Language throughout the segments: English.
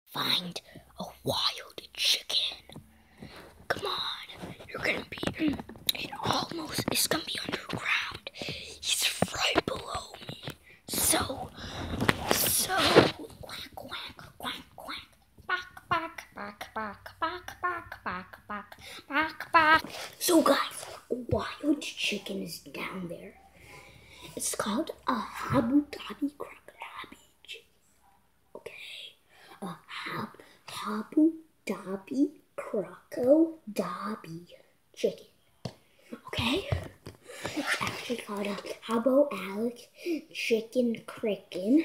find a wild chicken. Come on, you're gonna be it's gonna be underground. He's right below me. So, quack, quack, quack, quack, back, back, back, back, back, back, back, back, back, back. So guys, a wild chicken is down there. It's called a Abu Dhabi crocodile chicken. Okay, a Abu Dhabi crocodile chicken. Okay, it's actually called a Abu Alec chicken cricken.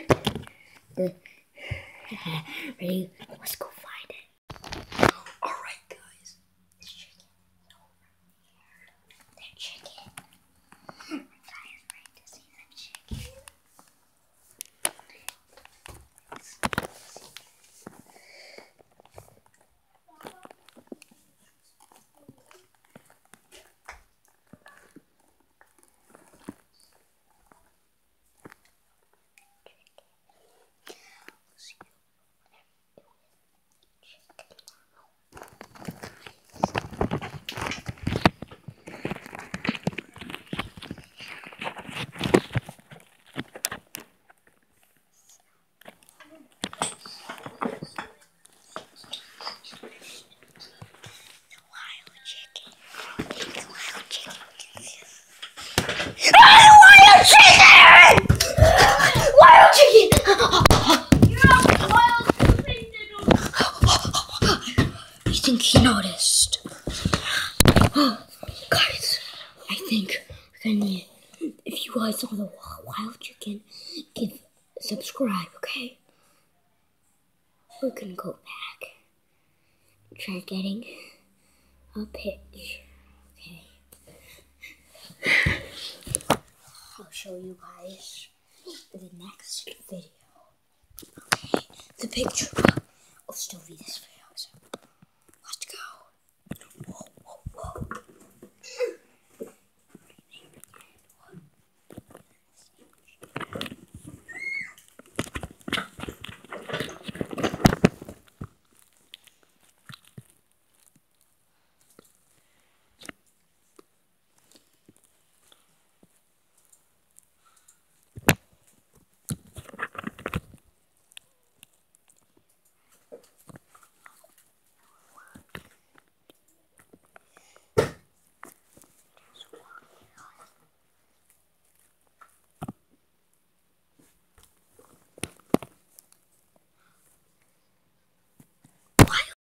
Ready? Let's go find it. All right, guys. This chicken is over here. That chicken. Guys, ready to see that chicken? Wild chicken! Wild chicken! I think he noticed. Guys, I think if you guys saw the wild chicken, subscribe, okay? We're gonna go back. Try getting a pitch. Okay. I'll show you guys the next video. Okay. The picture will still be this